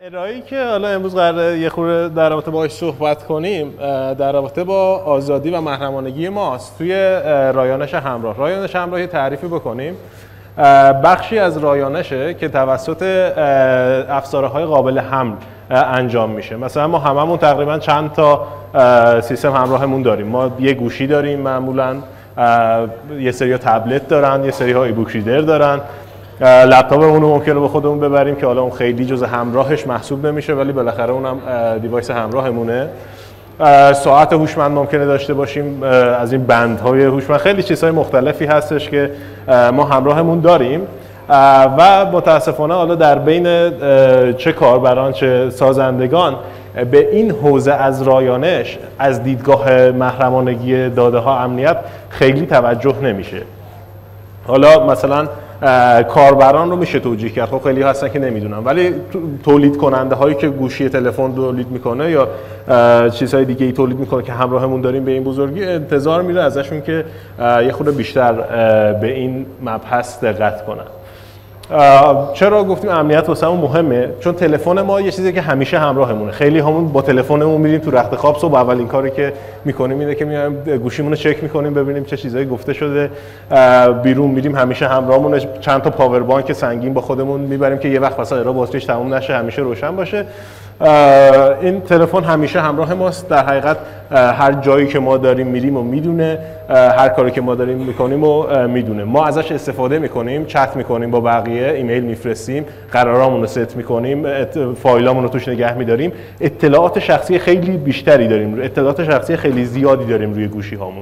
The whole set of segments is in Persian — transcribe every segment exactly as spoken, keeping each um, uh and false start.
ارائه‌ای که حالا امروز قراره یه خورده در رابطه باهاش صحبت کنیم در رابطه با آزادی و محرمانگی ماست. توی رایانش همراه رایانش همراه یه تعریفی بکنیم. بخشی از رایانشه که توسط افزارهای قابل حمل انجام میشه. مثلا ما هممون تقریبا چند تا سیستم همراهمون داریم. ما یه گوشی داریم، معمولا یه سری تبلت دارن، یه سری ها ایبوک ریدر دارن. لپتاپمون رو ممکنه به خودمون ببریم که حالا اون خیلی جزء همراهش محسوب نمیشه، ولی بالاخره اونم دیوایس همراهمونه. ساعت هوشمند ممکنه داشته باشیم، از این بندهای هوشمند خیلی چیزهای مختلفی هستش که ما همراهمون داریم و متاسفانه حالا در بین چه کاربران چه سازندگان به این حوزه از رایانش از دیدگاه محرمانگی داده ها امنیت خیلی توجه نمیشه. حالا مثلا کاربران رو میشه توجیه کرد، خب خیلی هستن که نمیدونن، ولی تولید کننده هایی که گوشی تلفن تولید میکنه یا چیزهای دیگه ای تولید میکنه که همراهمون داریم به این بزرگی، انتظار میره ازشون که یه خورده بیشتر به این مبحث دقت کنن. چرا گفتیم امنیت واسمون مهمه؟ چون تلفن ما یه چیزی که همیشه همراهمونه. خیلی همون با تلفنمون میریم تو رخت خواب، صبح اولین کاری که میکنیم اینه که میایم گوشیمون رو چک میکنیم ببینیم چه چیزایی گفته شده. بیرون میریم همیشه همراهمون چند تا پاور بانک سنگین با خودمون میبریم که یه وقت واسه ایرا باتریش تموم نشه، همیشه روشن باشه. این تلفن همیشه همراه ماست. در حقیقت هر جایی که ما داریم میریم و میدونه، هر کاری که ما داریم میکنیم و میدونه. ما ازش استفاده میکنیم، چت میکنیم با بقیه، ایمیل میفرستیم، قرارامون رو ست میکنیم، فایلامون رو توش نگه میداریم. اطلاعات شخصی خیلی بیشتری داریم، اطلاعات شخصی خیلی زیادی داریم روی گوشی هامون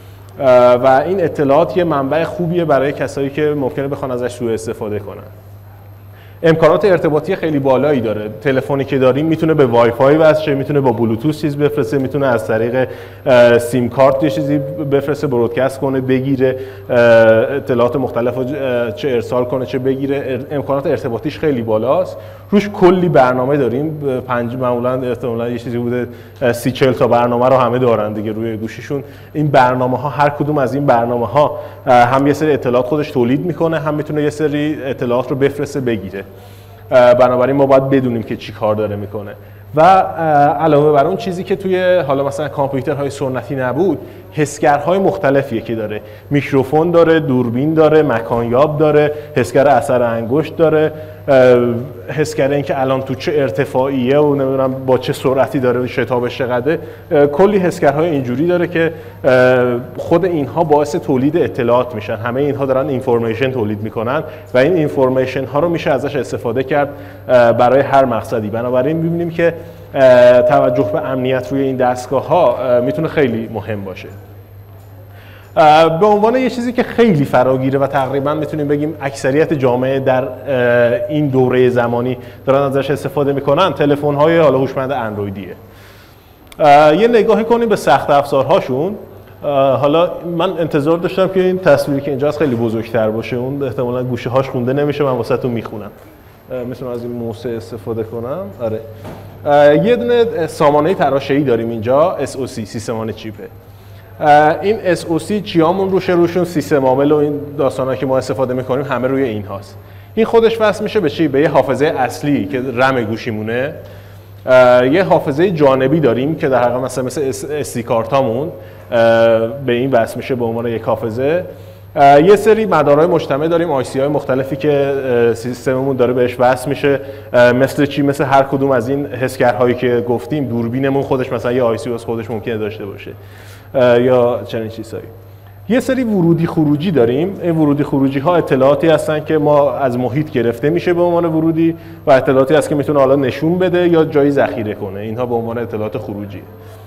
و این اطلاعات یه منبع خوبیه برای کسایی که ممکنه بخوان ازش سوء استفاده کنن. امکانات ارتباطی خیلی بالایی داره. تلفنی که داریم میتونه به وای فای وصل شه، میتونه با بلوتوث چیز بفرسته، میتونه از طریق سیم کارت یه چیزی بفرسته، برودکست کنه، بگیره، اطلاعات مختلف رو چه ارسال کنه چه بگیره. امکانات ارتباطیش خیلی بالاست. روش کلی برنامه داریم. پنج معمولا احتمالاً یه چیزی بوده سی چهل تا برنامه رو همه دارن دیگه روی گوشیشون. این برنامه ها، هر کدوم از این برنامه ها هم یه سری اطلاعات خودش تولید میکنه، هم میتونه یه سری اطلاعات رو بفرسته بگیره. بنابراین ما باید بدونیم که چی کار داره میکنه. و علاوه بر اون چیزی که توی حالا مثلا کامپیوترهای سنتی نبود، حسگرهای مختلفیه که داره. میکروفون داره، دوربین داره، مکانیاب داره، حسگر اثر انگشت داره، حسگر این که الان تو چه ارتفاعیه و نمیدونم با چه سرعتی داره شتابش چقدره. کلی حسگرهای اینجوری داره که خود اینها باعث تولید اطلاعات میشن. همه اینها دارن اینفورمیشن تولید میکنن و این اینفورمیشن ها رو میشه ازش استفاده کرد برای هر مقصدی. بنابراین میبینیم که توجه به امنیت روی این دستگاه ها میتونه خیلی مهم باشه. به عنوان یه چیزی که خیلی فراگیره و تقریبا میتونیم بگیم اکثریت جامعه در این دوره زمانی دارن ازش استفاده میکنن، تلفن های حالا هوشمند اندرویدیه. یه نگاهی کنیم به سخت افزارهاشون. حالا من انتظار داشتم که این تصویری که اینجاست خیلی بزرگتر باشه، اون احتمالاً گوشه هاش خونده نمیشه، من واسهتون میخونم. میتونم از این موسه استفاده کنم. آره. یه دونه سامانه تراشه‌ای داریم اینجا، اس او سی، سیستم آن چیپه. این اس او سی چیامون روشه، روشون سیستم عامل و این داستانایی که ما استفاده میکنیم همه روی این هاست. این خودش وصل میشه به چی؟ به یه حافظه اصلی که رم گوشیمونه. یه حافظه جانبی داریم که در حقیقت مثلا مثل اس دی کارتامون به این وصل میشه به عنوان یک حافظه. یه سری مدارهای مجتمع داریم، آی سی های مختلفی که سیستممون داره بهش وصل میشه. مثل چی؟ مثل هر کدوم از این حسگرهایی که گفتیم. دوربینمون خودش مثلا یه آی سی از خودش ممکنه داشته باشه یا چنین چیزایی. یه سری ورودی خروجی داریم. این ورودی خروجی ها اطلاعاتی هستن که ما از محیط گرفته میشه به عنوان ورودی و اطلاعاتی هست که میتونه حالا نشون بده یا جایی ذخیره کنه. اینها به عنوان اطلاعات خروجی.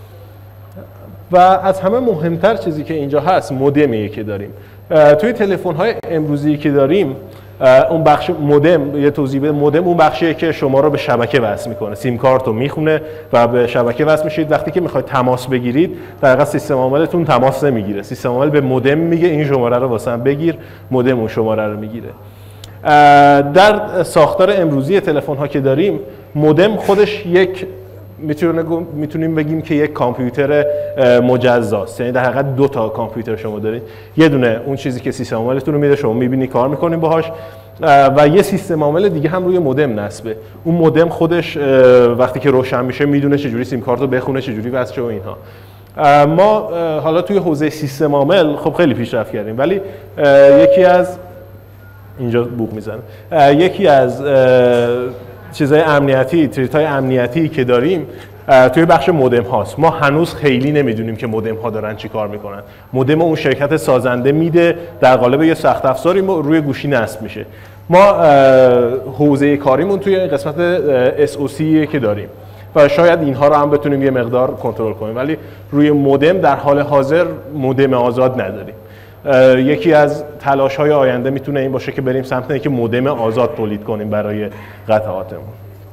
و از همه مهمتر چیزی که اینجا هست مودمیه که داریم. توی تلفن‌های امروزی که داریم، اون بخش مودم، یه توضیح بده، مودم اون بخشیه که شما رو به شبکه وصل میکنه. سیم کارت رو میخونه و به شبکه وصل میشید. وقتی که میخواید تماس بگیرید، در واقع سیستم عاملتون تماس نمیگیره. سیستم عامل به مودم میگه این شماره رو واسه من بگیر، مودم اون شماره رو میگیره. در ساختار امروزی تلفن‌ها که داریم، مودم خودش یک میتونیم بگیم که یک کامپیوتر مجزاست، یعنی در حقیقت دو تا کامپیوتر شما دارید، یه دونه اون چیزی که سیستم عاملتون رو میده شما میبینی کار میکنین باهاش و یه سیستم عامل دیگه هم روی مودم نصبه. اون مودم خودش وقتی که روشن میشه میدونه چجوری سیم کارت رو بخونه، چجوری وصل شه و اینها. ما حالا توی حوزه سیستم عامل خب خیلی پیشرفت کردیم، ولی یکی از اینجا بوق میزنه یکی از چیزهای امنیتی، تریت‌های امنیتی که داریم توی بخش مودم هاست. ما هنوز خیلی نمیدونیم که مودم ها دارن چی کار میکنن. مودم اون شرکت سازنده میده، در قالب یه سخت افزاری روی گوشی نصب میشه. ما حوزه کاریمون توی قسمت اس او سی که داریم و شاید اینها رو هم بتونیم یه مقدار کنترل کنیم، ولی روی مودم در حال حاضر مودم آزاد نداریم. یکی از تلاش‌های آینده میتونه این باشه که بریم سمت اینکه مودم آزاد تولید کنیم برای قطعاتمون.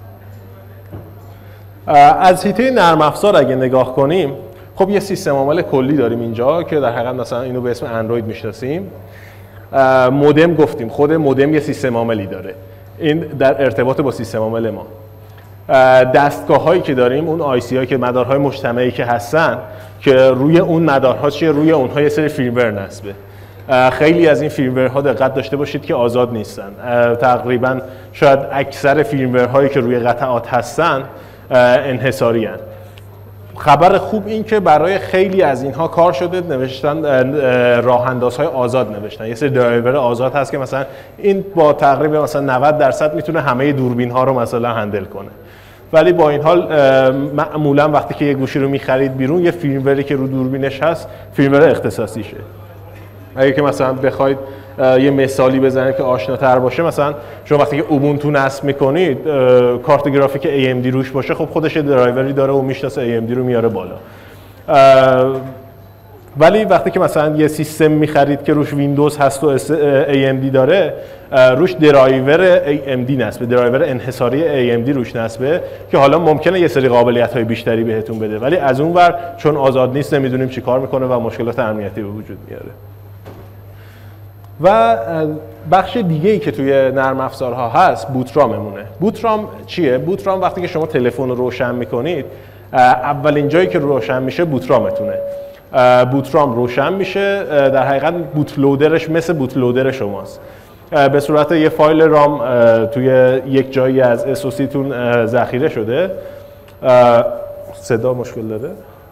از حیطه نرم افزار اگه نگاه کنیم، خب یه سیستم عامل کلی داریم اینجا که در حقیقت مثلا اینو به اسم اندروید میشناسیم. مودم گفتیم، خود مودم یه سیستم عاملی داره، این در ارتباط با سیستم عامل ما. دستگاه هایی که داریم، اون آی سی هایی که مدارهای مجتمعی که هستن که روی اون مدارها چیه، روی اونها یه سری فیرمور نصبه. خیلی از این فیرمورها دقت داشته باشید که آزاد نیستن. تقریبا شاید اکثر فیرمورهایی که روی قطعات هستن انحصاری هستن. خبر خوب این که برای خیلی از اینها کار شده، نوشتن راه اندازهای آزاد نوشتن. یه سری درایور آزاد هست که مثلا این با تقریبا مثلا نود درصد میتونه همه دوربین ها رو مثلا هندل کنه. ولی با این حال معمولا وقتی که یه گوشی رو میخرید بیرون، یه فیرموری که رو دوربینش هست فیرمور اختصاصیشه. اگه که مثلا بخواید یه مثالی بزنید که آشناتر باشه، مثلا شما وقتی که اوبونتو نصب میکنید کارت گرافیک ای ام دی روش باشه، خب خودش یه درایوری داره و میشناسه ای ام دی رو میاره بالا. ولی وقتی که مثلا یه سیستم میخرید که روش ویندوز هست و ای ام دی داره، روش درایور ای ام دی نصبه، درایور انحصاری ای ام دی روش نصبه که حالا ممکنه یه سری قابلیت‌های بیشتری بهتون بده، ولی از اون ور چون آزاد نیست نمیدونیم چی کار میکنه و مشکلات امنیتی به وجود میاره. و بخش دیگه ای که توی نرم افزارها هست بوتراممونه. بوترام چیه؟ بوترام وقتی که شما تلفن رو روشن میکنید، اولین جایی که روشن میشه بوترامتونه. بوترام روشن میشه، در حقیقت بوتلودرش مثل بوتلودر شماست. به صورت یه فایل رام توی یک جایی از اس او سی تون ذخیره شده. صدا مشکل داره؟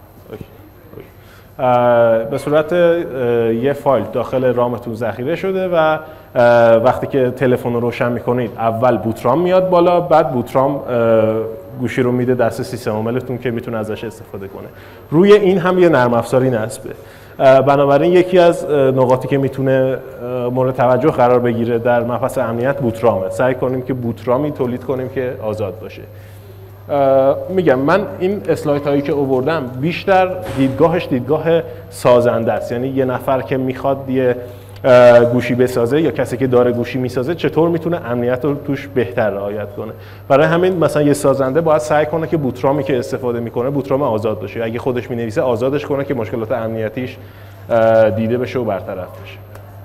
به صورت یه فایل داخل رامتون ذخیره شده و وقتی که تلفن رو روشن میکنید اول بوترام میاد بالا، بعد بوترام گوشی رو میده دست سیستم عاملتون که میتونه ازش استفاده کنه. روی این هم یه نرم افزاری نصبه. بنابراین یکی از نقاطی که میتونه مورد توجه قرار بگیره در مبحث امنیت بوترامه. سعی کنیم که بوترامی تولید کنیم که آزاد باشه. میگم من این اسلایت هایی که آوردم بیشتر دیدگاهش دیدگاه سازنده است، یعنی یه نفر که میخواد یه گوشی بسازه یا کسی که داره گوشی میسازه چطور میتونه امنیت رو توش بهتر رعایت کنه. برای همین مثلا یه سازنده باید سعی کنه که بوترامی که استفاده میکنه بوترام آزاد باشه، اگه خودش مینویسه آزادش کنه که مشکلات امنیتیش دیده بشه و برطرف بشه.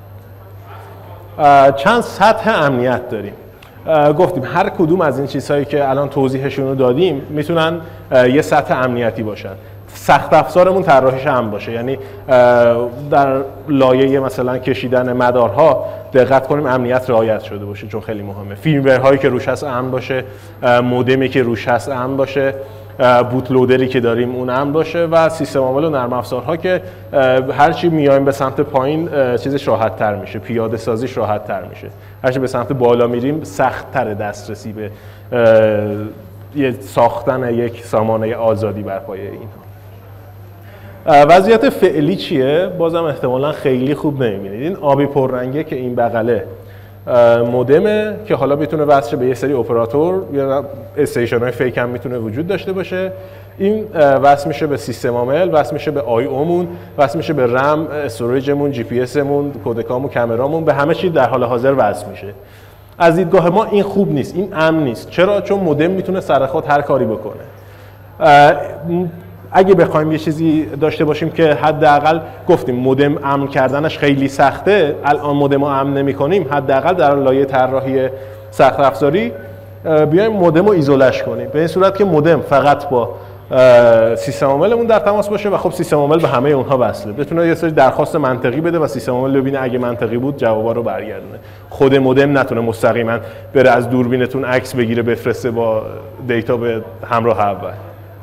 چند سطح امنیت داریم. گفتیم هر کدوم از این چیزهایی که الان توضیحشون رو دادیم میتونن یه سطح امنیتی باشن. سخت افزارمون طراحیش هم باشه، یعنی در لایه مثلا کشیدن مدارها دقت کنیم امنیت رعایت شده باشه چون خیلی مهمه. فیرمورهایی که روش هست امن باشه، مودمی که روش هست امن باشه، بوتلودری که داریم اون امن باشه و سیستم عامل و نرم افزارها که هرچی میایم به سمت پایین چیزش راحت تر میشه، پیاده سازیش راحت تر میشه. هرچی به سمت بالا میریم سخت تر دسترسی به یه ساختن یک سامانه آزادی بر پایه اینها. وضعیت فعلی چیه؟ بازم احتمالاً خیلی خوب نمیبینید. این آبی پررنگه که این بغله مودمه که حالا میتونه وصل به یه سری اپراتور یا استیشن های فیک هم میتونه وجود داشته باشه. این وصل میشه به سیستم عامل، وصل میشه به آی اومون، وصل میشه به رم، استوریجمون، جی پی اسمون، کودکامون، کامرامون، به همه چی در حال حاضر وصل میشه. از دیدگاه ما این خوب نیست، این امن نیست. چرا؟ چون مودم میتونه سر خود هر کاری بکنه. اگه بخوایم یه چیزی داشته باشیم که حداقل گفتیم مودم امن کردنش خیلی سخته، الان مودم رو امن نمی‌کنیم، حداقل در لایه طراحی سخت افزاری بیایم مودم رو ایزولش کنیم به این صورت که مودم فقط با سیستم عاملمون در تماس باشه و خب سیستم عامل به همه اونها وصله، بتونه یه سری درخواست منطقی بده و سیستم عامل ببینه اگه منطقی بود جوابا رو برگردونه. خود مودم نتونه مستقیما بره از دوربینتون عکس بگیره بفرسته با دیتا به همراه اول.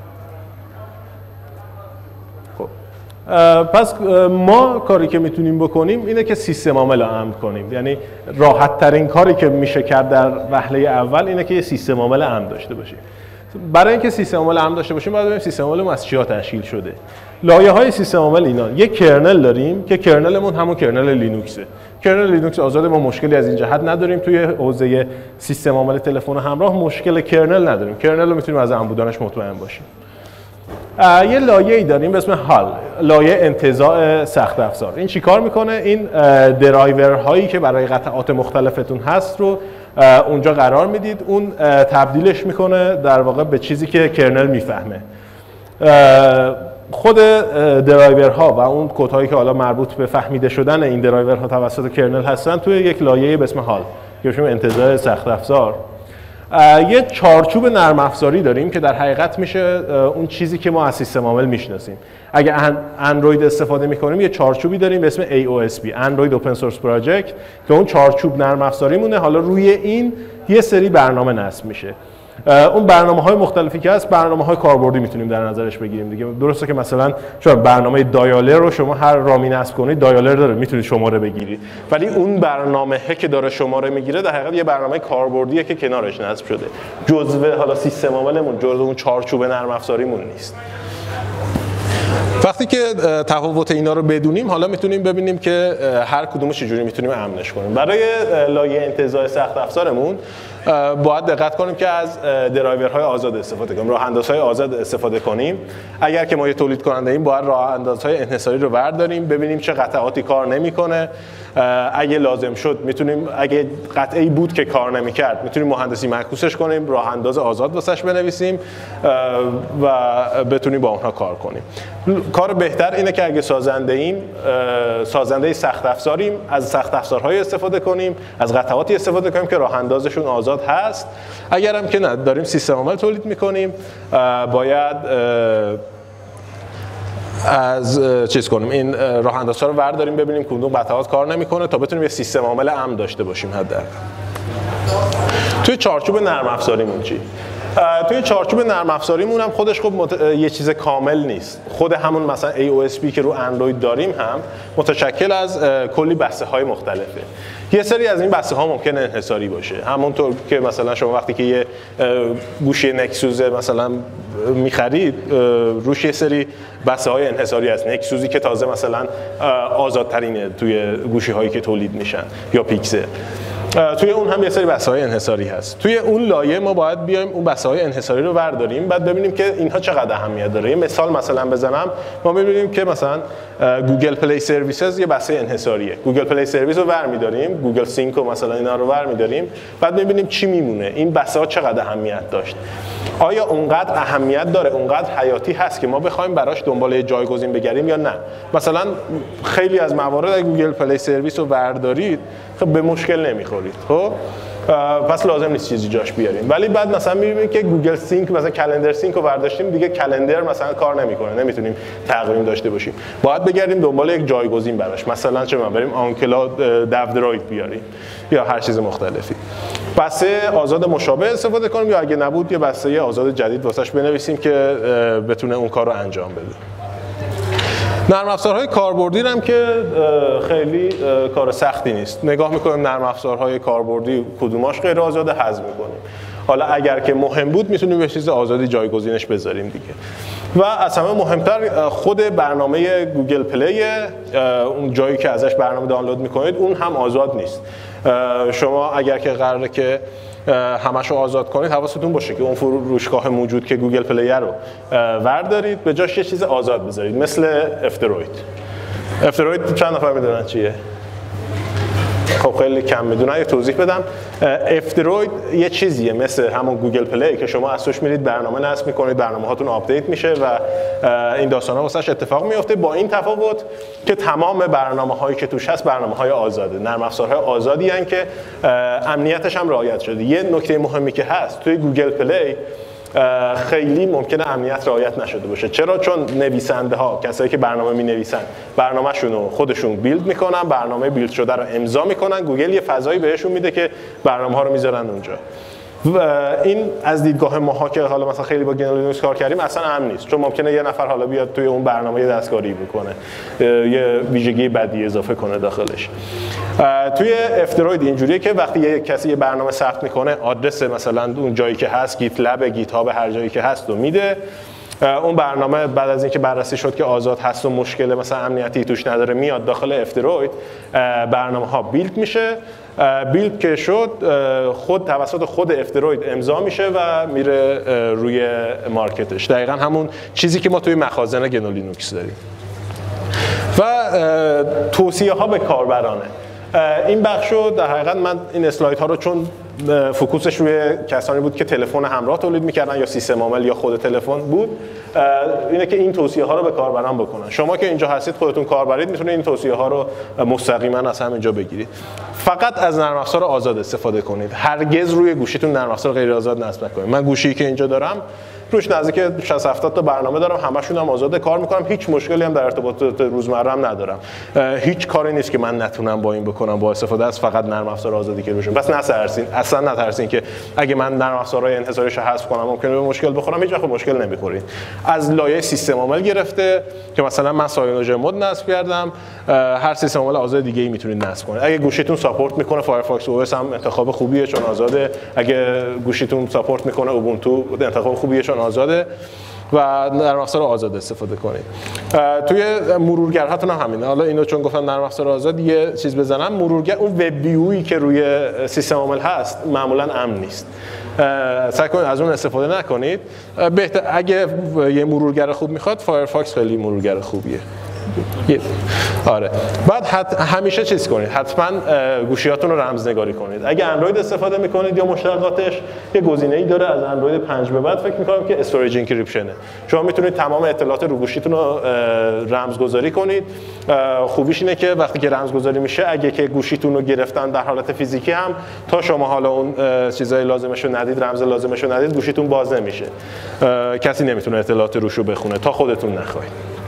خب پس ما کاری که میتونیم بکنیم اینه که سیستم عامل رو امن کنیم، یعنی راحت ترین کاری که میشه کرد در وهله اول اینه که یه سیستم عامل امن داشته باشیم. برای اینکه سیستم عامل امن داشته باشیم باید ببینیم سیستم عامل از چیا تشکیل شده. لایه‌های سیستم عامل اینا، یک کرنل داریم که کرنلمون همون کرنل لینوکسه. کرنل لینوکس آزاده، ما مشکلی از این جهت نداریم. توی حوزه سیستم عامل تلفن همراه مشکل کرنل نداریم. کرنل رو میتونیم از امن بودنش مطمئن باشیم. یه لایه‌ای داریم به اسم هال، لایه انتزاع سخت افزار. این چیکار میکنه؟ این درایورهایی که برای قطعات مختلفتون هست رو اونجا قرار میدید، اون تبدیلش میکنه در واقع به چیزی که کرنل میفهمه. خود درایورها و اون کدهایی که حالا مربوط به فهمیده شدن این درایورها توسط کرنل هستن توی یک لایه به اسم هال که بهش میگیم انتزاع سخت افزار. یه چارچوب نرم افزاری داریم که در حقیقت میشه اون چیزی که ما از سیستم عامل میشناسیم. اگه اندروید استفاده میکنیم یه چارچوبی داریم به اسم ای او اس پی، اندروید اوپن سورس پراجکت، که اون چارچوب نرم افزاری مونه. حالا روی این یه سری برنامه نصب میشه. اون برنامه‌های مختلفی که هست برنامه‌های کاربردی میتونیم در نظرش بگیریم دیگه. درسته که مثلا شما برنامه دایالر رو شما هر رامی نصب کنید دایالر داره میتونید شماره بگیرید، ولی اون برنامه که داره شماره میگیره در حقیقت یه برنامه کاربردیه که کنارش نصب شده، جزء حالا سیستم عاملمون، جزء اون چارچوب نرم افزاریمون نیست. وقتی که تفاوت اینا رو بدونیم حالا میتونیم ببینیم که هر کدومو چجوری میتونیم امنش کنیم. برای لایه انتزاع سخت افزارمون باید دقت کنیم که از درایورهای آزاد استفاده کنیم، راه اندازهای آزاد استفاده کنیم. اگر که ما یه تولید کننده ایم باید راه اندازهای انحصاری رو برداریم، ببینیم چه قطعاتی کار نمیکنه. اگه لازم شد میتونیم، اگه قطعی بود که کار نمیکرد میتونیم مهندسی معکوسش کنیم، راه انداز آزاد واسش بنویسیم و بتونیم با اونها کار کنیم. کار بهتر اینه که اگه سازنده ایم، سازنده سخت افزاریم، از سخت افزارهای استفاده کنیم، از قطعاتی استفاده کنیم که راه اندازشون آزاد هست. اگر هم که نه داریم سیستم عامل تولید میکنیم باید از چیز کنیم، این راه اندازها رو برداریم ببینیم کدوم قطعات کار نمیکنه تا بتونیم یه سیستم عامل امن داشته باشیم. حداقل توی چارچوب نرم افزاریمون چی؟ توی چارچوب نرم افزاریمون هم خودش خب مت... یه چیز کامل نیست. خود همون مثلا ای او اس پی که رو اندروید داریم هم متشکل از کلی بسته های مختلفه. یه سری از این بسته ها ممکنه انحصاری باشه، همونطور که مثلا شما وقتی که یه گوشی نکسوس مثلا میخرید روش یه سری بسته های انحصاری هست، نکسوسی که تازه مثلا آزادترینه توی گوشی هایی که تولید میشن، یا پیکسل. توی اون هم یه سری بسته انحصاری هست. توی اون لایه ما باید بیایم اون بسته های انحصاری رو برداریم، بعد ببینیم که اینها چقدر اهمیت داره. یه مثال مثلا بزنم، ما می‌بینیم که مثلا گوگل پلی سرویسز یه بسته انحصاریه. گوگل پلی سرویس رو برمی‌داریم، گوگل سینک و مثلا اینا رو برمی‌داریم، بعد می‌بینیم چی میمونه، این بسته ها چقدر اهمیت داشت. آیا اونقدر اهمیت داره، اونقدر حیاتی هست که ما بخوایم براش دنبال جایگزین بگردیم یا نه؟ مثلا خیلی از موارد اگه گوگل پلی سرویس رو بردارید خب به مشکل نمیخورید، خب پس لازم نیست چیزی جاش بیاریم. ولی بعد مثلا میبینیم که گوگل سینک مثلا کلندر سینک رو برداشتیم، دیگه کلندر مثلا کار نمیکنه، نمیتونیم تقویم داشته باشیم، باید بگردیم دنبال یک جایگزین براش. مثلا چه من بریم آنکلاود دو دراید بیاریم یا هر چیز مختلفی. بسته آزاد مشابه استفاده کنیم، یا اگه نبود یه بسته آزاد جدید واسش بنویسیم که بتونه اون کار رو انجام بده. نرم افزارهای کاربردی هم که خیلی کار سختی نیست. نگاه میکنیم نرم افزارهای کاربردی کدوماش غیر آزاده حذف میکنیم. حالا اگر که مهم بود میتونیم یه چیز آزادی جایگزینش بذاریم دیگه. و از همه مهمتر خود برنامه گوگل پلی، اون جایی که ازش برنامه دانلود میکنید اون هم آزاد نیست. شما اگر که قراره که همشو آزاد کنید حواستون باشه که اون فروشگاه موجود که گوگل پلی رو وردارید، به جاش یه چیز آزاد بذارید، مثل افتروید. افتروید چند نفر میدونن چیه؟ خب خیلی کم میدونن، یه توضیح بدم. افتروید یه چیزیه مثل همون گوگل پلی که شما از توش میرید برنامه نصب میکنید، برنامه هاتون آپدیت میشه و این داستانا واسش اتفاق میفته، با این تفاوت که تمام برنامه هایی که توش هست برنامه های آزاده، نرم افزارهای آزادی ان که امنیتش هم رعایت شده. یه نکته مهمی که هست توی گوگل پلی خیلی ممکنه امنیت رعایت نشده باشه. چرا؟ چون نویسنده ها، کسایی که برنامه می نویسن، برنامه‌شون رو خودشون بیلد میکنن، برنامه بیلد شده رو امضا میکنن، گوگل یه فضایی بهشون میده که برنامه ها رو میذارن اونجا. و این از دیدگاه ماها که حالا مثلا خیلی با گنو لینوکس کار کردیم اصلا امن نیست، چون ممکنه یه نفر حالا بیاد توی اون برنامه دستکاری بکنه، یه ویژگی بدی اضافه کنه داخلش. توی افتروید اینجوریه که وقتی یه کسی یه برنامه ثبت میکنه، آدرس مثلا اون جایی که هست، گیت لب، گیت هاب، هر جایی که هست رو میده. اون برنامه بعد از اینکه بررسی شد که آزاد هست و مشکل مثلا امنیتی توش نداره، میاد داخل افتروید، برنامه ها بیلد میشه. بیلد که شد خود توسط خود افتروید امضا میشه و میره روی مارکتش. دقیقاً همون چیزی که ما توی مخازن گنو لینوکس داریم. و توصیه ها به کاربرانه. این بخشو در حقیقت من این اسلاید ها رو چون فوکوسش روی کسانی بود که تلفن همراه تولید میکردن یا سیستم عامل یا خود تلفن بود، اینه که این توصیه ها رو به کاربران بکنن. شما که اینجا هستید خودتون کاربرید، میتونید این توصیه ها رو مستقیما از همینجا بگیرید. فقط از نرم افزار آزاد استفاده کنید. هرگز روی گوشیتون نرم افزار غیر آزاد نصب نکنید. من گوشی که اینجا دارم روش نزدیک شصت هفتاد تا برنامه دارم، همشون هم آزاد کار میکنم، هیچ مشکلی هم در ارتباطات روزمره‌ام ندارم. هیچ کاری نیست که من نتونم با این بکنم با استفاده از فقط نرم افزار آزادی که روشون. بس نترسین، اصلا نترسین که اگه من نرم افزارهای انحصاریش رو حذف کنم ممکنه به مشکل بخورم. هیچ وقت مشکل نمیخورید. از لایه سیستم عامل گرفته که مثلا من سایونوژ مود نصب کردم، هر سیستم عامل آزاد دیگه ای میتونید نصب کنید. اگه گوشیتون ساپورت میکنه فایرفاکس او اس هم انتخاب خوبیه چون آزاده. اگه گوشیتون ساپورت میکنه اوبونتو انتخاب خوبیه چون آزاده. و نرم افزار آزاد استفاده کنید. توی مرورگرهاتون هم همینه. حالا اینو چون گفتم نرم افزار آزاد، یه چیز بزنم، مرورگر اون وب ویویی که روی سیستم عامل هست معمولا امن نیست. سعی کنید از اون استفاده نکنید. بهتر اگه یه مرورگر خوب میخواد، فایرفاکس خیلی مرورگر خوبیه. آره. بعد همیشه چیز کنید، حتما گوشیاتون رو رمزنگاری کنید. اگه اندروید استفاده میکنید یا مشتقاتش، یه گزینه‌ای داره از اندروید پنج به بعد، فکر میکنم که استوریج انکریپشنه. شما میتونید تمام اطلاعات رو گوشیتون رو رمزگذاری کنید. خوبیش اینه که وقتی که رمزگذاری میشه، اگه که گوشیتون رو گرفتن در حالت فیزیکی هم، تا شما حالا اون چیزای لازمش رو ندید، رمز لازمش رو ندید، گوشیتون باز نمیشه. کسی نمیتونه اطلاعات روش رو بخونه تا خودتون نخواید.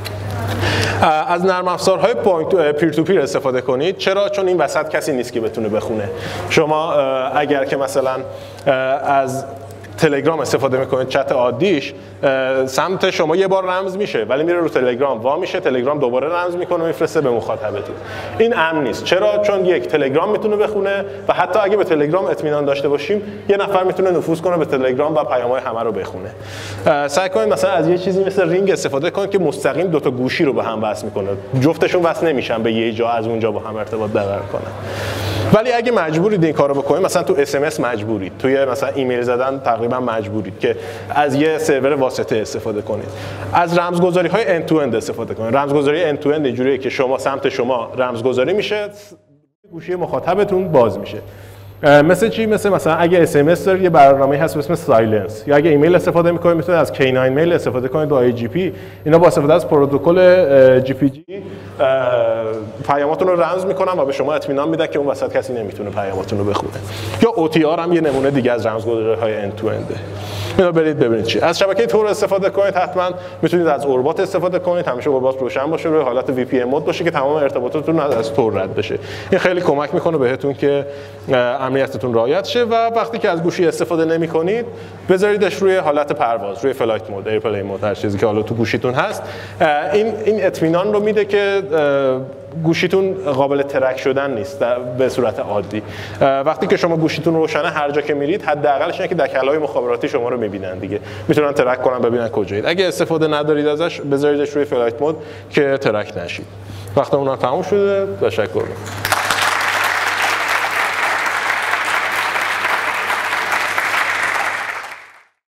از نرم افزارهای پیر تو پیر استفاده کنید. چرا؟ چون این وسط کسی نیست که بتونه بخونه. شما اگر که مثلا از تلگرام استفاده میکنید، چت عادیش سمت شما یه بار رمز میشه ولی میره رو تلگرام وا میشه، تلگرام دوباره رمز میکنه و میفرسته به مخاطبتون. این امن نیست. چرا؟ چون یک، تلگرام میتونه بخونه و حتی اگه به تلگرام اطمینان داشته باشیم، یه نفر میتونه نفوذ کنه به تلگرام و پیام‌های همه رو بخونه. سعی کنید مثلا از یه چیزی مثل رینگ استفاده کنید که مستقیم دو تا گوشی رو به هم وصل میکنه. جفتشون وصل نمیشن به یه جا، از اونجا با هم ارتباط برقرار کنن. ولی اگه مجبورید این کارو بکنید، مثلا تو اس ام اس مجبورید، توی مثلا ایمیل زدن تقریبا مجبورید که از یه سرور واسطه استفاده کنید. از رمزگذاری‌های اند تو اند استفاده کنید. رمزگذاری اند تو اند اینجوریه که شما سمت شما رمزگذاری میشه، گوشی مخاطبتون باز میشه. مثل چی؟ مثل مثلا اگه اس ام اس دارید، یه برنامه‌ای هست به اسم سایلنس، یا اگه ایمیل استفاده می‌کنید میتونید از کی ناین میل استفاده کنید با آی جی پی. اینا با استفاده از پروتکل جی پی جی پیاماتون رو رمز می‌کنن و به شما اطمینان میدن که اون وسط کسی نمیتونه پیاماتون رو بخونه. یا او تی آر هم یه نمونه دیگه از رمزگذاری‌های اند تو انده. اینو برید ببینید چی. از شبکه تور استفاده کنید. حتما میتونید از اوربات استفاده کنید. همیشه اوربات روشن باشه، روی حالت وی پی ان مود باشه که تمام ارتباطاتتون از تور رد بشه. این خیلی کمک میکنه بهتون که امنیتتون رعایت شه. و وقتی که از گوشی استفاده نمی‌کنید، بذاریدش روی حالت پرواز، روی فلایت مود، ایرپلی مود، هر چیزی که حالا تو گوشیتون هست. این این اطمینان رو میده که گوشیتون قابل ترک شدن نیست به صورت عادی. وقتی که شما گوشیتون روشنه، هر جا که میرید حداقلش اینه که دکل‌های مخابراتی شما رو میبینن دیگه، میتونن ترک کنن ببینن کجایید. اگه استفاده ندارید ازش، بذاریدش روی فلایت مود که ترک نشید. وقت اونها تموم شده. تشکر.